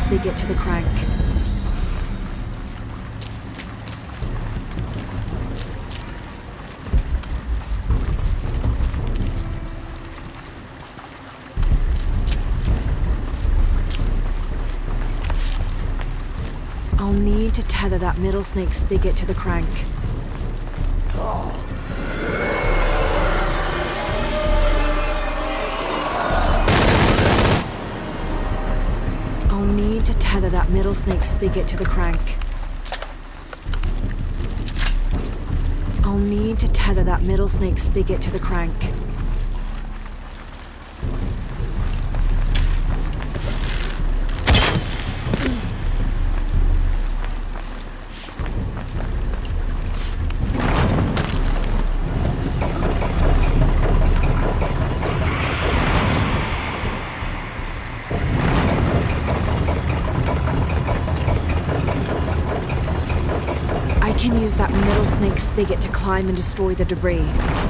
spigot to the crank. I'll need to tether that middle snake spigot to the crank. I'll need to tether that middle snake spigot to the crank. I'll need to tether that middle snake spigot to the crank. I can use that middle snake spigot to climb and destroy the debris.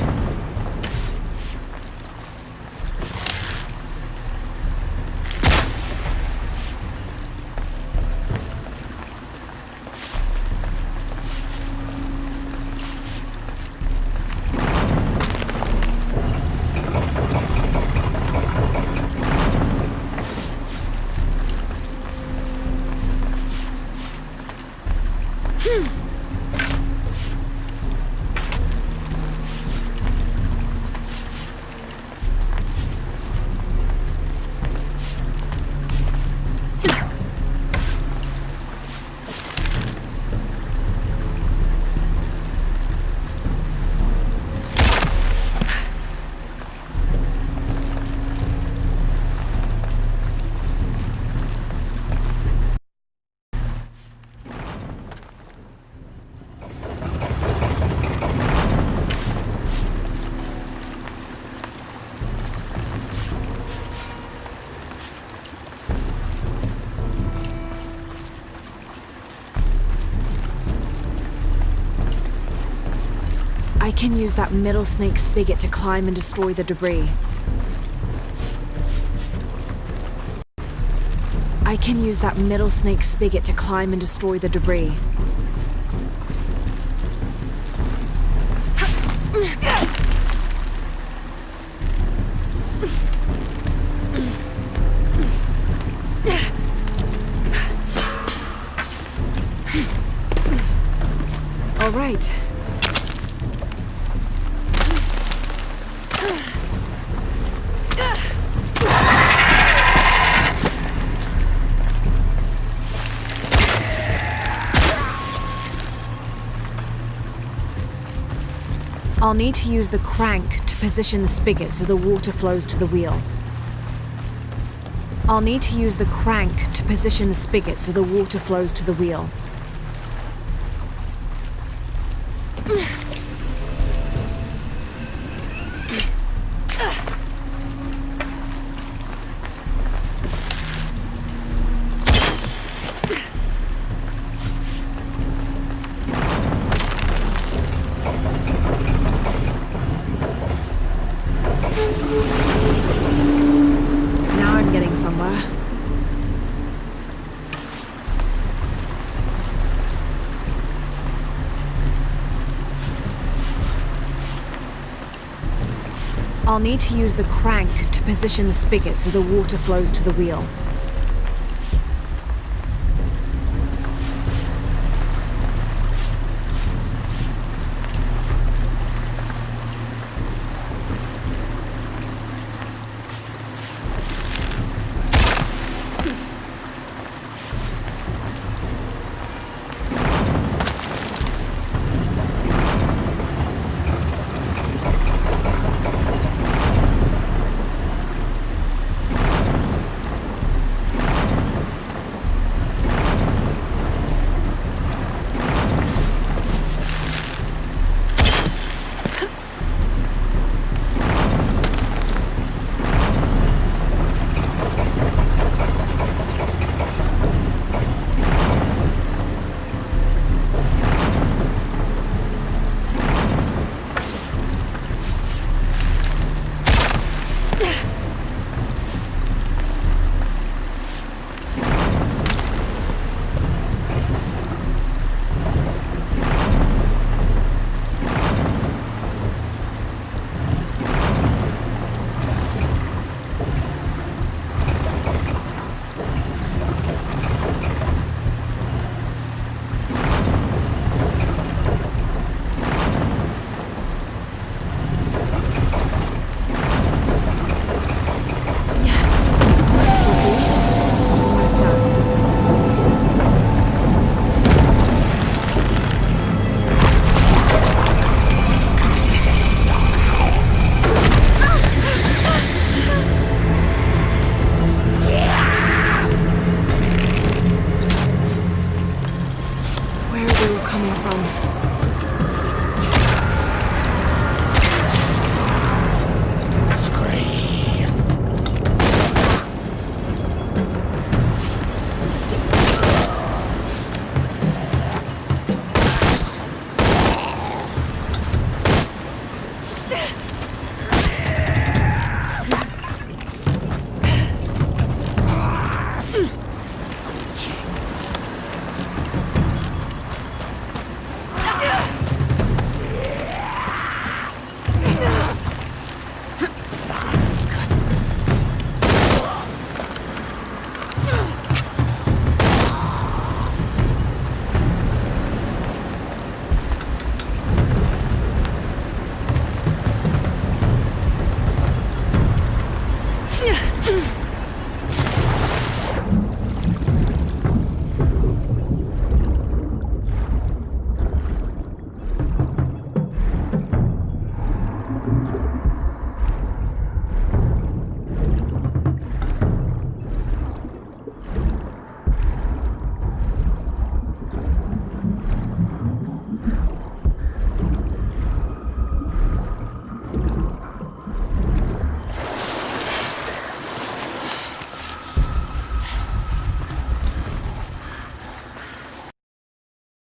I can use that middle snake spigot to climb and destroy the debris. I can use that middle snake spigot to climb and destroy the debris. All right. I'll need to use the crank to position the spigot so the water flows to the wheel. I'll need to use the crank to position the spigot so the water flows to the wheel. Now I'm getting somewhere. I'll need to use the crank to position the spigot so the water flows to the wheel.